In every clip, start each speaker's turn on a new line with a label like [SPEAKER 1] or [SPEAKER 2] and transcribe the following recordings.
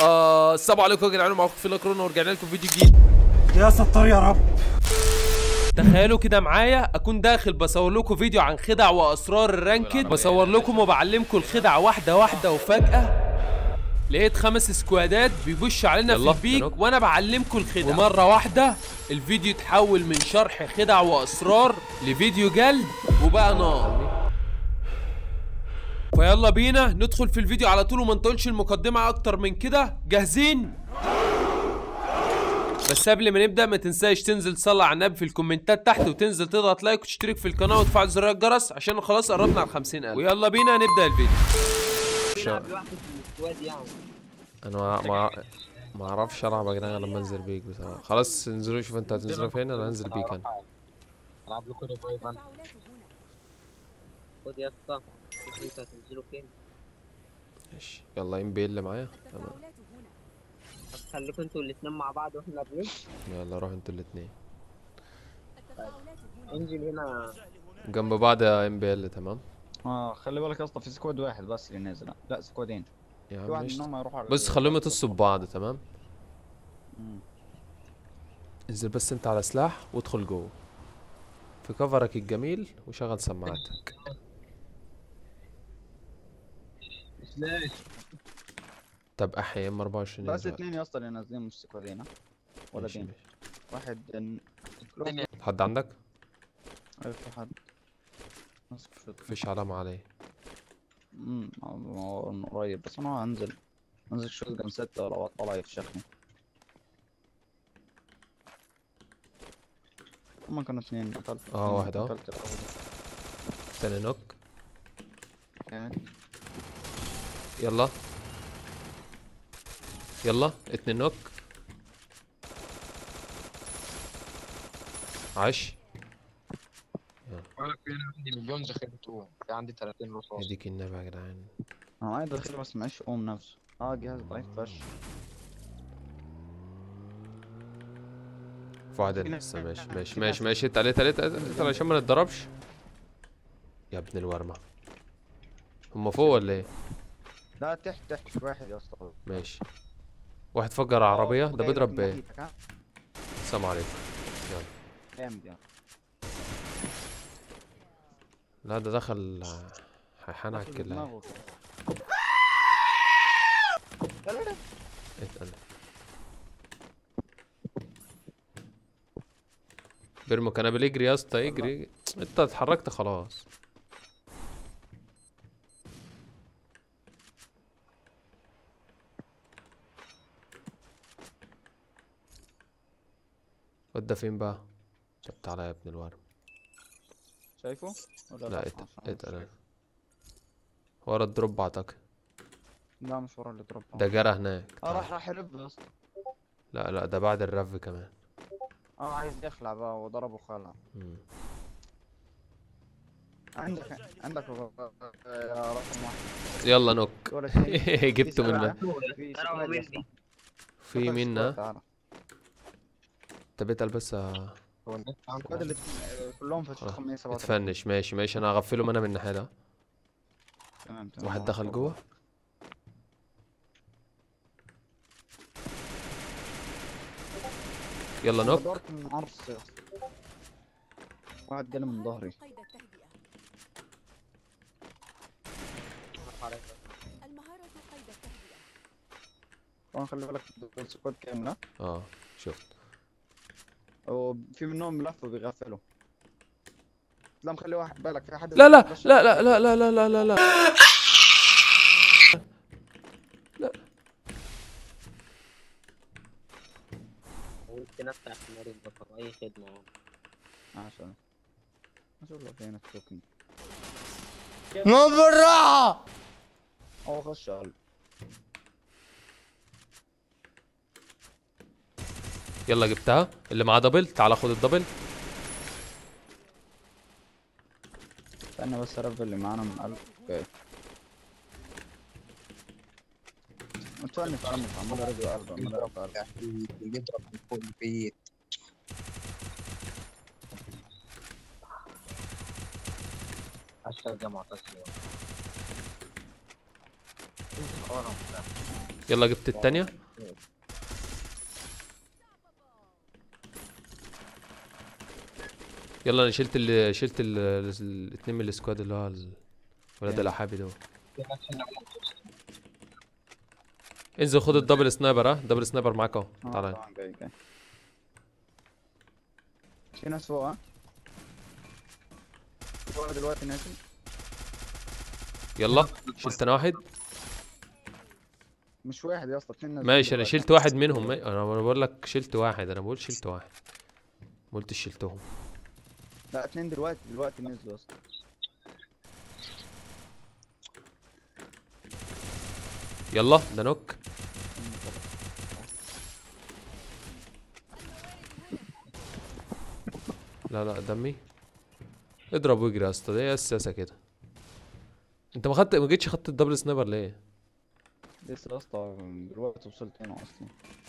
[SPEAKER 1] السلام عليكم يا جدعان، معاكم في لاكرونا ورجعنا لكم فيديو جديد.
[SPEAKER 2] يا ستار يا رب.
[SPEAKER 1] تخيلوا كده معايا اكون داخل بصور لكم فيديو عن خدع واسرار الرانكد، بصور لكم وبعلمكم الخدع واحده واحده، وفجاه لقيت 5 سكوادات بيبشوا علينا في البيك وانا بعلمكم الخدع، ومره واحده الفيديو اتحول من شرح خدع واسرار لفيديو جلد وبقى نار. فيلا بينا ندخل في الفيديو على طول وما نطولش المقدمه اكتر من كده. جاهزين؟ بس قبل ما نبدا ما تنساش تنزل تصلي على النبي في الكومنتات تحت، وتنزل تضغط لايك وتشترك في القناه وتفعل زر الجرس عشان خلاص قربنا على 50,000. ويلا بينا نبدا الفيديو. انا ما اعرفش العب يا جدعان لما انزل بيك بصراحه. خلاص انزلوا شوف انت هتنزلوا فين، انا هنزل بيك انا.
[SPEAKER 3] العب لكم ريفايف انا. خد يا اسطى شوف انت هتنزلوا فين.
[SPEAKER 1] ماشي يلا ام بي اللي معايا تمام.
[SPEAKER 3] خليكم انتوا الاثنين مع بعض واحنا بنمشي.
[SPEAKER 1] يلا روح انتوا الاثنين.
[SPEAKER 3] انزل هنا
[SPEAKER 1] جنب بعض يا ام بي ال تمام.
[SPEAKER 4] خلي بالك يا اسطى في سكواد واحد بس اللي نازل، لا سكوادين.
[SPEAKER 1] يا
[SPEAKER 4] في
[SPEAKER 1] عم
[SPEAKER 4] واحد
[SPEAKER 1] ماشي.
[SPEAKER 4] منهم هيروح على
[SPEAKER 1] بص خليهم يتصوا ببعض تمام.
[SPEAKER 4] مم.
[SPEAKER 1] انزل بس انت على سلاح وادخل جوه في كفرك الجميل وشغل سماعاتك.
[SPEAKER 3] سلاش.
[SPEAKER 1] طب احيا ام 24
[SPEAKER 4] بس
[SPEAKER 1] دلوقتي.
[SPEAKER 4] اتنين يا اسطى اللي نازلين مش سكوادين، ها؟ ولا
[SPEAKER 1] ماشي
[SPEAKER 4] دين
[SPEAKER 1] ماشي.
[SPEAKER 4] واحد
[SPEAKER 1] حد عندك؟
[SPEAKER 4] في حد ماسك شوت.
[SPEAKER 1] مفيش علامة عليه.
[SPEAKER 4] هو قريب بس انا هنزل شوت جن 6 لو طلع يفشخني. هما كانوا اتنين قتلت.
[SPEAKER 1] واحد اهو.
[SPEAKER 4] قتلت الأول.
[SPEAKER 1] تاني نوك.
[SPEAKER 4] يعني
[SPEAKER 1] يلا يلا 2 نوك. عاش.
[SPEAKER 3] بقولك في عندي مليون ذخيرته، في عندي 30 رصاص.
[SPEAKER 1] يديك النبي يا جدعان.
[SPEAKER 4] انا معايا داخل بس معيش قوم نفسه. جهاز ضعيف فشخ.
[SPEAKER 1] في واحد لسه. ماشي انت عشان ما نتضربش يا ابن الورمة. هما فوق ولا ايه؟
[SPEAKER 4] لا تحت واحد يا اسطى.
[SPEAKER 1] ماشي. واحد فجر عربية ده
[SPEAKER 4] جاي
[SPEAKER 1] بيضرب
[SPEAKER 4] لك من
[SPEAKER 1] بايه؟
[SPEAKER 4] ناحيتك، ها؟
[SPEAKER 1] السلام عليكم. يلا.
[SPEAKER 4] جامد يعني.
[SPEAKER 1] لا ده دخل هيحان على الكلاية.
[SPEAKER 4] دماغه كده.
[SPEAKER 1] اتقل. بيرمو كان يجري يا اسطى يجري. انت اتحركت خلاص. ودى فين بقى؟ طب تعالى يا ابن الورم.
[SPEAKER 4] شايفه؟ ولا
[SPEAKER 1] لا
[SPEAKER 4] عشان مش
[SPEAKER 1] اتقل.
[SPEAKER 4] شايفه.
[SPEAKER 1] ورا الدروب اعتقد.
[SPEAKER 4] لا مش ورا اللي ضرب.
[SPEAKER 1] ده جرى هناك.
[SPEAKER 4] راح يرب يا اسطى.
[SPEAKER 1] لا ده بعد الرف كمان.
[SPEAKER 4] عايز يخلع بقى وضربه خلع. عندك يا رقم واحد.
[SPEAKER 1] يلا نوك.
[SPEAKER 4] ولا شيء.
[SPEAKER 1] جبته منه. في منا.
[SPEAKER 4] تعالى.
[SPEAKER 1] طب اتقل بس.
[SPEAKER 4] السكواد اللي كلهم في 507.
[SPEAKER 1] اتفنش. ماشي انا هغفلهم انا من الناحية ده.
[SPEAKER 4] تمام.
[SPEAKER 1] واحد دخل جوه. يلا نوك.
[SPEAKER 4] دورت من عرس. واحد جالي من ظهري. طبعا خلي بالك دول سكواد كاملة.
[SPEAKER 1] شفت.
[SPEAKER 4] وفي منهم لف وبيغفلوا. لا مخلي واحد بالك في حد.
[SPEAKER 1] لا
[SPEAKER 3] قلت نفتح المريض بطل اي خدمة.
[SPEAKER 4] عشان اشوف لو فين التوكن.
[SPEAKER 2] ما بالراحة.
[SPEAKER 4] خش قلب.
[SPEAKER 1] يلا جبتها. اللي معاه دبل تعالى خد الدبل.
[SPEAKER 4] استنى بس ارفل اللي معانا من قلب. اوكي. متفنش عمال ارجع قلب عمال ارجع قلب.
[SPEAKER 3] اللي يضرب من فوق البيت. عشان جماعة تسليم.
[SPEAKER 1] يلا جبت التانية. يلا انا شلت الاتنين من السكواد اللي هو ولاد الاحابي دول. انزل خد الدبل سنايبر. دبل سنايبر معاك اهو. تعالى.
[SPEAKER 4] جاي. في ناس فوق فوق دلوقتي نازل.
[SPEAKER 1] يلا شلت انا واحد.
[SPEAKER 4] مش واحد يا اسطى، 2 نازل.
[SPEAKER 1] ماشي انا شلت واحد منهم. انا بقول لك شلت واحد. انا بقول شلت واحد، ما قلتش شلتهم.
[SPEAKER 4] لا 2 دلوقتي نزلوا يا اسطى.
[SPEAKER 1] يلا ده نوك. لا دمي. اضرب واجري يا اسطى. ده ايه السياسه كده؟ انت ما جيتش خدت الدبل سنايبر ليه؟
[SPEAKER 4] لسه يا اسطى دلوقتي وصلت هنا اصلا.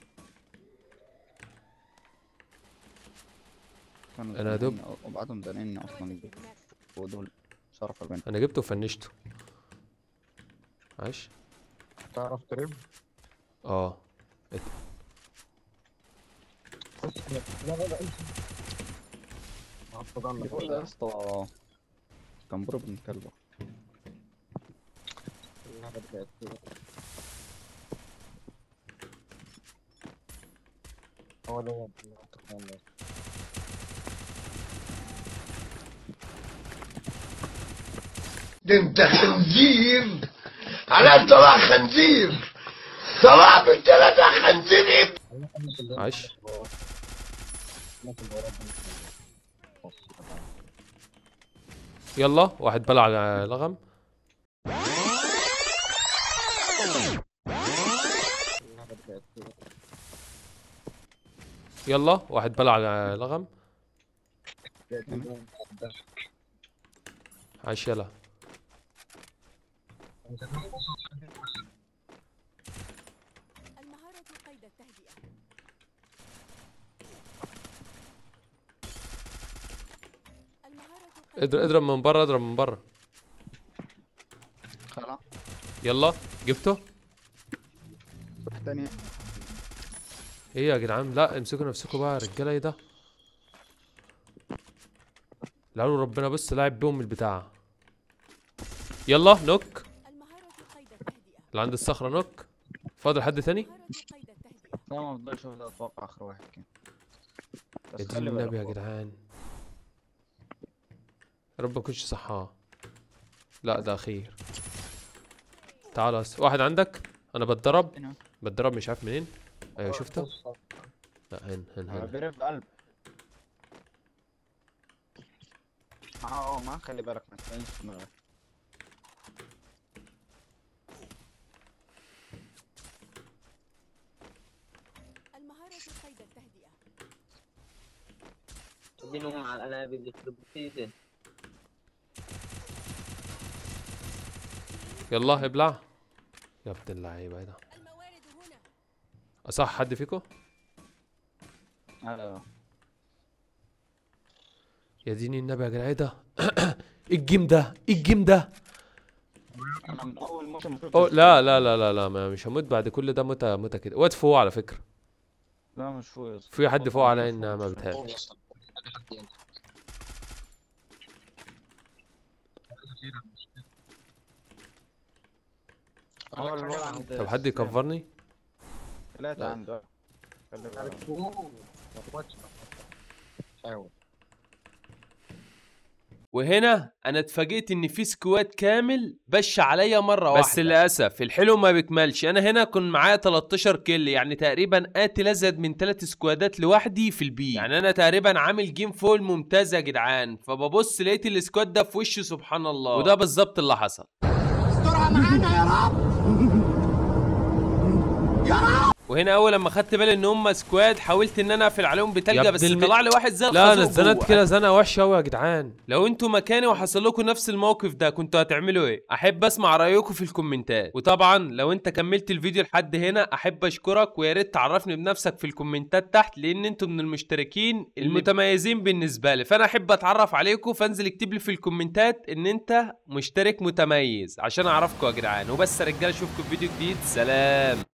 [SPEAKER 1] انا دوب
[SPEAKER 4] وبعدهم زنقني اصلا ودول شرف البنت.
[SPEAKER 1] انا جبته وفنشته. عايش.
[SPEAKER 3] تعرف ترب؟
[SPEAKER 1] اه
[SPEAKER 4] يا اسطى كان برو بنت كلبه.
[SPEAKER 5] ده انت خنزير على طبع خنزير. طبع بالثلاثة خنزير.
[SPEAKER 1] عايش. يلا واحد بلع لغم. يلا واحد بلع لغم. عايش. يلا
[SPEAKER 6] المهارة قيد التهدئة.
[SPEAKER 1] اضرب من بره. اضرب من بره.
[SPEAKER 4] خلاص
[SPEAKER 1] يلا جبته.
[SPEAKER 4] تاني.
[SPEAKER 1] ايه يا جدعان؟ لا امسكوا نفسكوا بقى يا رجاله. ايه ده؟ لعلوا ربنا بس لاعب بيهم البتاع. يلا نوك. اللي عند الصخره نوك. فاضل حد تاني؟
[SPEAKER 4] لا ما بفضلش اتوقع اخر واحد كان.
[SPEAKER 1] يا دين النبي يا جدعان. يا رب ما اكونش صحاه. لا ده اخير. تعال واحد عندك. انا بتضرب مش عارف منين. ايوه شفته. لا هن
[SPEAKER 4] بيرف قلب. ما خلي بالك ما تبينش دماغك.
[SPEAKER 6] المهارة قيد التهدئة.
[SPEAKER 7] ادينهم على الالعاب اللي يخرب فيها.
[SPEAKER 1] يلا ابلع يا ابن اللعيبه. ايه ده؟
[SPEAKER 6] الموارد هنا.
[SPEAKER 1] اصح حد فيكم؟ يا ديني النبي يا جدعان. ايه ده؟ الجيم ده
[SPEAKER 4] انا من اول موسم
[SPEAKER 1] لا مش هموت بعد كل ده. موتة كده. واد فوق على فكره.
[SPEAKER 4] لا مش فوق.
[SPEAKER 1] في حد فوق على ان ما بتهيألي. طب حد يكفرني؟
[SPEAKER 4] ثلاثة عنده.
[SPEAKER 1] وهنا انا اتفاجئت ان في سكواد كامل بش عليا مره واحده. بس للاسف الحلو ما بيكملش. انا هنا كنت معايا 13 كيل، يعني تقريبا قاتل ازيد من 3 سكوادات لوحدي في البي. يعني انا تقريبا عامل جيم فول ممتاز يا جدعان. فببص لقيت السكواد ده في وشي سبحان الله. وده بالظبط اللي حصل.
[SPEAKER 5] استرها معانا يا رب.
[SPEAKER 1] وهنا اول لما خدت بالي ان هم سكواد حاولت ان انا اقفل عليهم بتلجه، بس طلع لي واحد زي الخازوق. لا انا اتزنقت كده زنقه وحشه قوي يا جدعان. لو انتوا مكاني وحصل لكم نفس الموقف ده كنتوا هتعملوا ايه؟ احب اسمع رايكم في الكومنتات. وطبعا لو انت كملت الفيديو لحد هنا احب اشكرك، ويا ريت تعرفني بنفسك في الكومنتات تحت، لان انتوا من المشتركين المتميزين بالنسبه لي. فانا احب اتعرف عليكم، فانزل اكتب لي في الكومنتات ان انت مشترك متميز عشان اعرفكم يا جدعان. وبس يا رجاله اشوفكم في فيديو جديد. سلام.